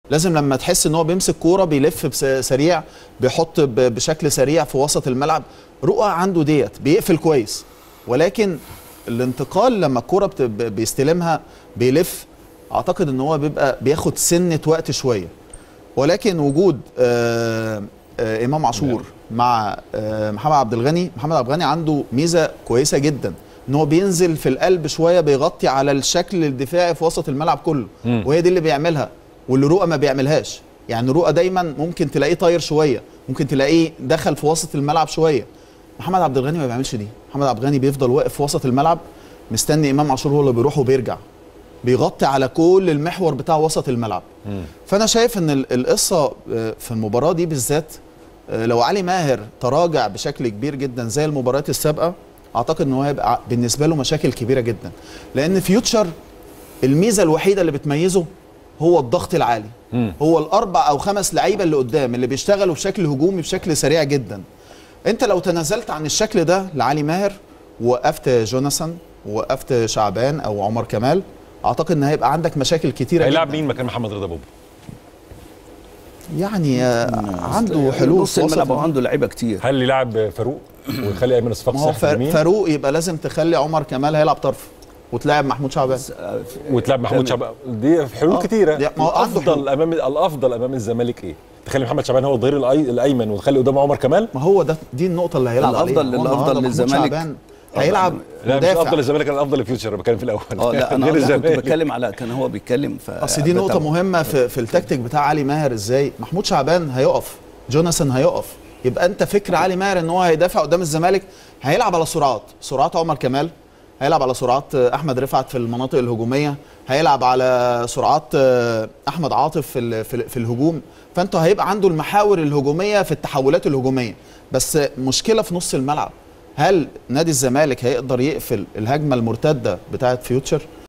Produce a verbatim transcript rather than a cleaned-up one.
لازم لما تحس ان هو بيمسك كوره بيلف سريع، بيحط بشكل سريع في وسط الملعب. رؤى عنده ديت بيقفل كويس، ولكن الانتقال لما الكوره بيستلمها بيلف، اعتقد ان هو بيبقى بياخد سنه وقت شويه. ولكن وجود آآ آآ امام عاشور مع محمد عبد الغني، محمد عبد الغني عنده ميزه كويسه جدا ان هو بينزل في القلب شويه، بيغطي على الشكل الدفاعي في وسط الملعب كله، م. وهي دي اللي بيعملها واللي رؤى ما بيعملهاش. يعني رؤى دايما ممكن تلاقيه طاير شويه، ممكن تلاقيه دخل في وسط الملعب شويه. محمد عبد الغني ما بيعملش دي. محمد عبد الغني بيفضل واقف في وسط الملعب مستني امام عاشور هو اللي بيروح وبيرجع، بيغطي على كل المحور بتاع وسط الملعب. م. فانا شايف ان القصه في المباراه دي بالذات، لو علي ماهر تراجع بشكل كبير جدا زي المباريات السابقه، اعتقد ان هو هيبقى بالنسبه له مشاكل كبيره جدا. لان فيوتشر الميزه الوحيده اللي بتميزه هو الضغط العالي، م. هو الاربع او خمس لعيبه اللي قدام اللي بيشتغلوا بشكل هجومي بشكل سريع جدا. انت لو تنازلت عن الشكل ده لعلي ماهر ووقفت جوناثان ووقفت شعبان او عمر كمال، اعتقد ان هيبقى عندك مشاكل كتيره جدا. هيلعب مين مكان محمد رضا بوب؟ يعني عنده حلول نص الملعب وعنده لعيبه كتير. هل يلعب فاروق ويخلي ايمن الصفاقسي صح يمين؟ فاروق يبقى لازم تخلي عمر كمال هيلعب طرف وتلاعب محمود شعبان وتلاعب محمود شعبان. دي حلول آه. كتيره. الافضل امام الافضل امام الزمالك ايه؟ تخلي محمد شعبان هو الظهير الايمن وتخلي قدامه عمر كمال. ما هو ده دي النقطه اللي هيلعب الافضل عليها. الافضل للزمالك هيلعب لا مش افضل للزمالك، انا افضل للفيوتشر. انا بتكلم في الاول اه لا انا كنت بتكلم على كان هو بيتكلم في اصل دي نقطه مهمه في, في التكتيك بتاع علي ماهر. ازاي محمود شعبان هيقف، جوناثان هيقف، يبقى انت فكر علي ماهر ان هو هيدافع قدام الزمالك، هيلعب على سرعات سرعات عمر كمال، هيلعب على سرعات احمد رفعت في المناطق الهجوميه، هيلعب على سرعات احمد عاطف في في الهجوم. فانتوا هيبقى عنده المحاور الهجوميه في التحولات الهجوميه. بس مشكله في نص الملعب، هل نادي الزمالك هيقدر يقفل الهجمه المرتده بتاعه فيوتشر؟